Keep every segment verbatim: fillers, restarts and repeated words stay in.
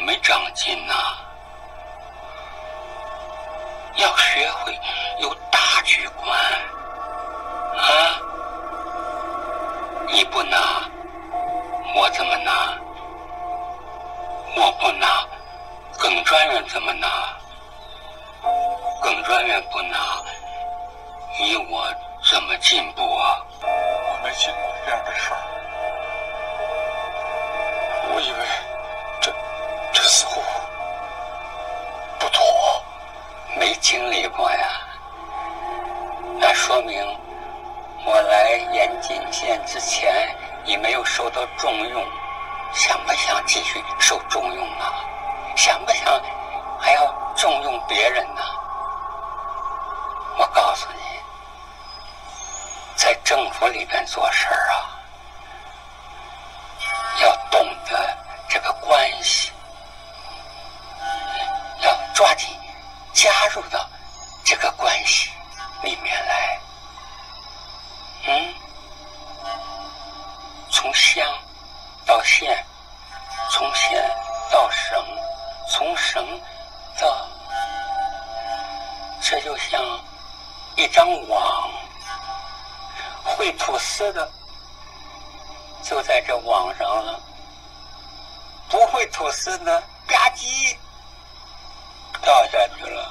没长进呐、啊！要学会有大局观啊！你不拿，我怎么拿？我不拿，耿专员怎么拿？耿专员不拿，你我怎么进步啊？ 我没经过这样的事儿，我以为这这似乎不妥。 没经历过呀，那说明我来延锦县之前，你没有受到重用，想不想继续受重用啊？想不想还要重用别人呢？我告诉你，在政府里边做事儿啊，要懂得这个关系，要抓紧加入到这个关系里面来。嗯，从乡到县，从县到省，从省到，这就像一张网，会吐丝的就在这网上了，不会吐丝的吧唧掉下去了。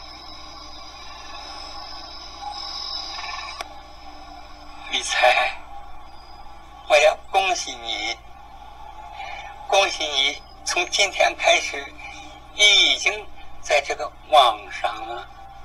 李才，我要恭喜你，恭喜你，从今天开始，你已经在这个网上了。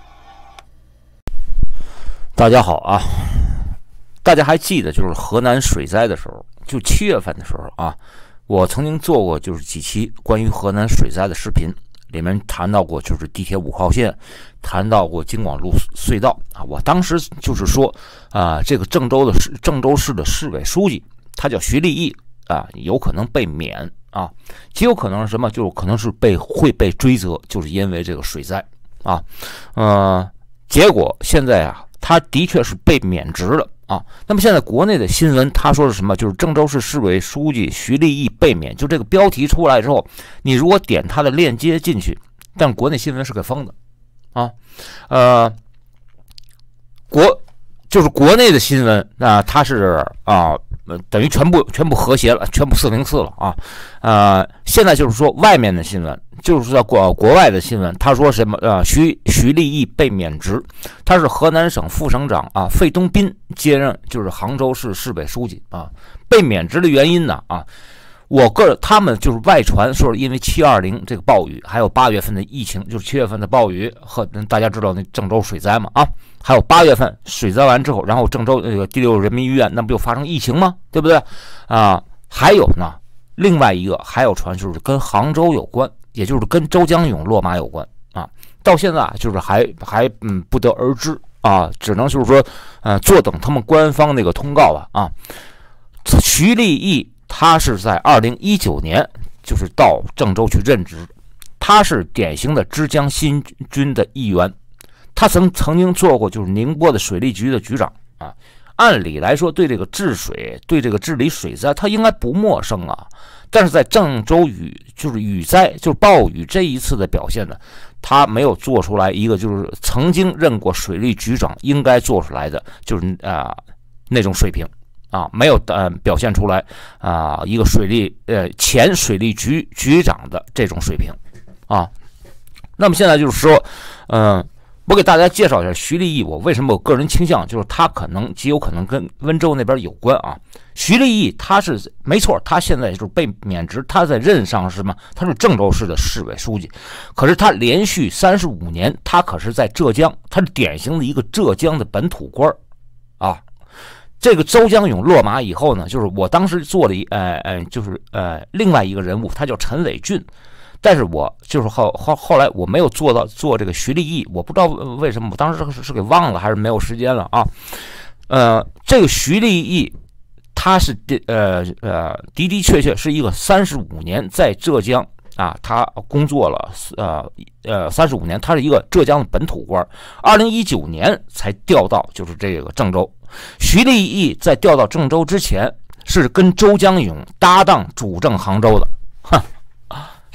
大家好啊，大家还记得就是河南水灾的时候，就七月份的时候啊，我曾经做过就是几期关于河南水灾的视频，里面谈到过就是地铁五号线，谈到过京广路隧道啊。我当时就是说啊，这个郑州的市郑州市的市委书记，他叫徐立毅啊，有可能被免啊，极有可能是什么？就是可能是被会被追责，就是因为这个水灾啊。呃，结果现在啊，他的确是被免职了啊。那么现在国内的新闻，他说是什么？就是郑州市市委书记徐立毅被免。就这个标题出来之后，你如果点他的链接进去，但国内新闻是给封的啊。呃，国就是国内的新闻啊，它是啊。呃，等于全部全部和谐了，全部四零四了啊，呃，现在就是说外面的新闻，就是说国国外的新闻，他说什么？呃，徐徐立毅被免职，他是河南省副省长啊，费东斌接任就是杭州市市委书记啊，被免职的原因呢啊，我个人他们就是外传说是因为七二零这个暴雨，还有八月份的疫情，就是七月份的暴雨和大家知道那郑州水灾嘛啊。还有八月份水灾完之后，然后郑州那个第六人民医院那不就发生疫情吗？对不对啊？还有呢，另外一个还有传就是跟杭州有关，也就是跟周江勇落马有关啊。到现在就是还还嗯不得而知啊，只能就是说呃坐等他们官方那个通告啊啊。徐立毅他是在二零一九年就是到郑州去任职，他是典型的枝江新军的一员。他曾曾经做过就是宁波的水利局的局长啊，按理来说对这个治水、对这个治理水灾，他应该不陌生啊。但是在郑州雨就是雨灾就是暴雨这一次的表现呢，他没有做出来一个就是曾经任过水利局长应该做出来的就是啊、呃、那种水平啊，没有呃表现出来啊、呃、一个水利呃前水利局局长的这种水平啊。那么现在就是说，嗯、呃。我给大家介绍一下徐立毅，我为什么我个人倾向就是他可能极有可能跟温州那边有关啊。徐立毅他是没错，他现在就是被免职，他在任上是什么？他是郑州市的市委书记，可是他连续三十五年，他可是在浙江，他是典型的一个浙江的本土官啊。这个周江勇落马以后呢，就是我当时做了一呃呃，就是呃另外一个人物，他叫陈伟俊。但是我就是后后后来我没有做到做这个徐立毅，我不知道为什么，我当时是是给忘了，还是没有时间了啊？呃，这个徐立毅他是呃呃的的确确是一个三十五年在浙江啊，他工作了呃呃三十五年，他是一个浙江的本土官，二零一九年才调到就是这个郑州。徐立毅在调到郑州之前是跟周江勇搭档主政杭州的，哼。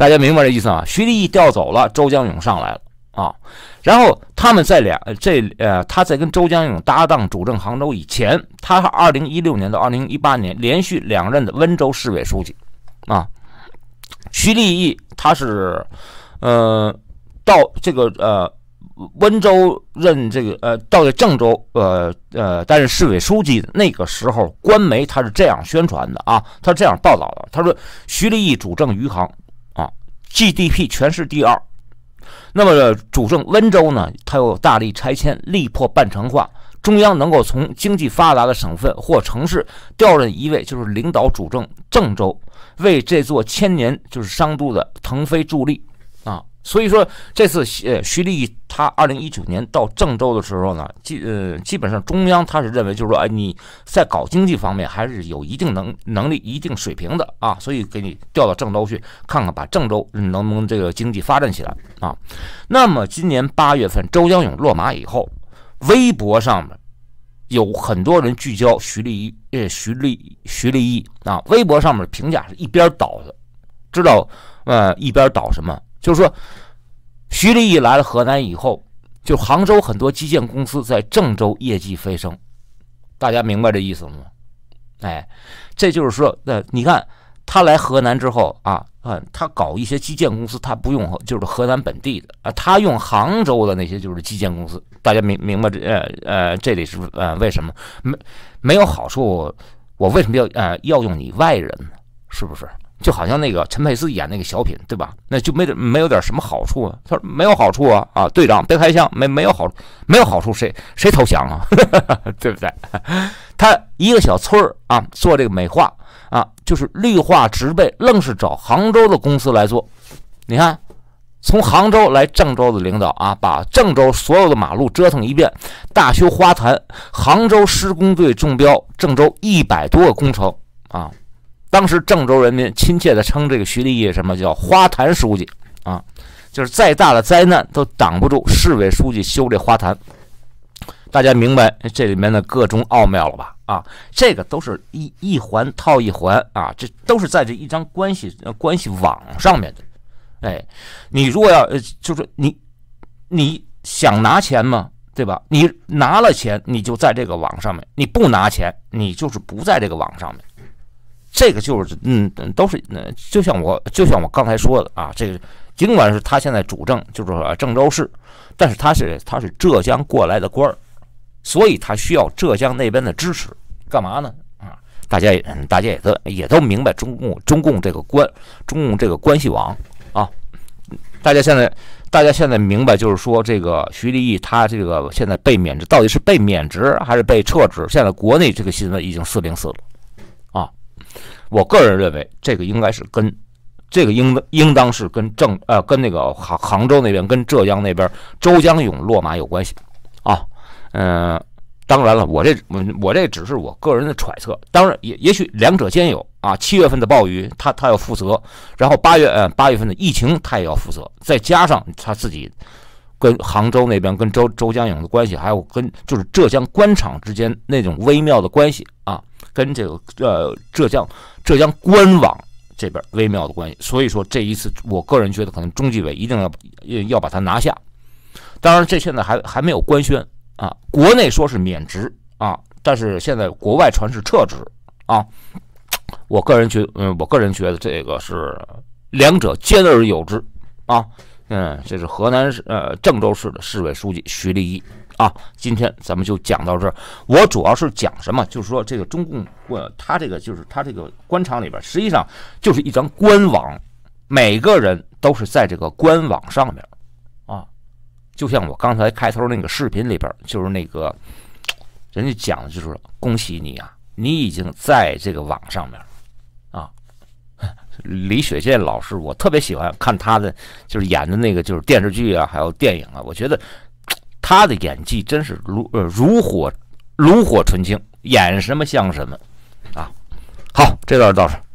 大家明白这意思吗？徐立毅调走了，周江勇上来了啊。然后他们在两这呃，他在跟周江勇搭档主政杭州以前，他二零一六年到二零一八年连续两任的温州市委书记啊。徐立毅他是呃到这个呃。温州任这个呃，到了郑州呃呃担任市委书记的那个时候，官媒他是这样宣传的啊，他这样报道的，他说徐立毅主政余杭啊 ，G D P 全市第二。那么主政温州呢，他又大力拆迁，力破半城化。中央能够从经济发达的省份或城市调任一位，就是领导主政郑州，为这座千年就是商都的腾飞助力啊。所以说，这次呃徐立毅他二零一九年到郑州的时候呢，基呃基本上中央他是认为就是说，哎，你在搞经济方面还是有一定能能力、一定水平的啊，所以给你调到郑州去看看，把郑州能不能这个经济发展起来啊。那么今年八月份周江勇落马以后，微博上面有很多人聚焦徐立毅，呃徐立徐立毅啊，微博上面评价是一边倒的，知道呃一边倒什么？就是说，徐立毅来了河南以后，就杭州很多基建公司在郑州业绩飞升，大家明白这意思吗？哎，这就是说，呃，你看他来河南之后啊，啊，他搞一些基建公司，他不用就是河南本地的啊，他用杭州的那些就是基建公司，大家明明白这呃呃这里是呃为什么没没有好处？我为什么要呃要用你外人呢？是不是？就好像那个陈佩斯演那个小品，对吧？那就没没有点什么好处啊？他说没有好处啊！啊，队长别开枪，没没有好没有好处，谁谁投降啊？对不对？他一个小村儿啊，做这个美化啊，就是绿化植被，愣是找杭州的公司来做。你看，从杭州来郑州的领导啊，把郑州所有的马路折腾一遍，大修花坛，杭州施工队中标郑州一百多个工程啊。当时郑州人民亲切地称这个徐立毅什么叫花坛书记啊，就是再大的灾难都挡不住市委书记修这花坛。大家明白这里面的各种奥妙了吧？啊，这个都是一一环套一环啊，这都是在这一张关系关系网上面的。哎，你如果要就是你你想拿钱吗？对吧？你拿了钱，你就在这个网上面；你不拿钱，你就是不在这个网上面。这个就是嗯，都是嗯，就像我就像我刚才说的啊，这个尽管是他现在主政就是郑州市，但是他是他是浙江过来的官儿，所以他需要浙江那边的支持，干嘛呢？啊，大家也大家也都也都明白中共中共这个关中共这个关系网啊，大家现在大家现在明白，就是说这个徐立毅他这个现在被免职，到底是被免职还是被撤职？现在国内这个新闻已经四零四了。我个人认为，这个应该是跟这个应应当是跟郑呃跟那个杭杭州那边跟浙江那边周江勇落马有关系啊。嗯、呃，当然了，我这我这只是我个人的揣测，当然也也许两者兼有啊。七月份的暴雨他他要负责，然后八月呃八月份的疫情他也要负责，再加上他自己跟杭州那边跟周周江勇的关系，还有跟就是浙江官场之间那种微妙的关系啊。跟这个呃浙江浙江官网这边微妙的关系，所以说这一次我个人觉得可能中纪委一定要要把它拿下。当然，这现在还还没有官宣啊，国内说是免职啊，但是现在国外传是撤职啊。我个人觉嗯，我个人觉得这个是两者兼而有之啊。嗯，这是河南市呃郑州市的市委书记徐立毅。啊，今天咱们就讲到这儿。我主要是讲什么？就是说，这个中共，呃，他这个就是他这个官场里边，实际上就是一张官网，每个人都是在这个官网上面啊。就像我刚才开头那个视频里边，就是那个人家讲的就是恭喜你啊，你已经在这个网上面啊。李雪健老师，我特别喜欢看他的，就是演的那个就是电视剧啊，还有电影啊，我觉得。他的演技真是如呃如火炉火纯青，演什么像什么啊！好，这段到这。